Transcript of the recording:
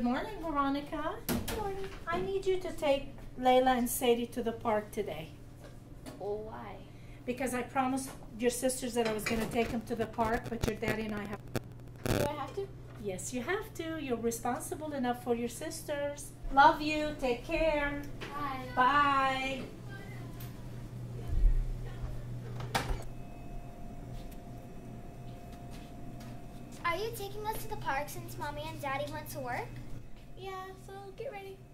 Good morning, Veronica. Good morning. I need you to take Layla and Sadie to the park today. Why? Because I promised your sisters that I was going to take them to the park, but your daddy and I have... Do I have to? Yes, you have to. You're responsible enough for your sisters. Love you. Take care. Bye. Bye. Are you taking us to the park since Mommy and Daddy went to work? Yeah, so get ready.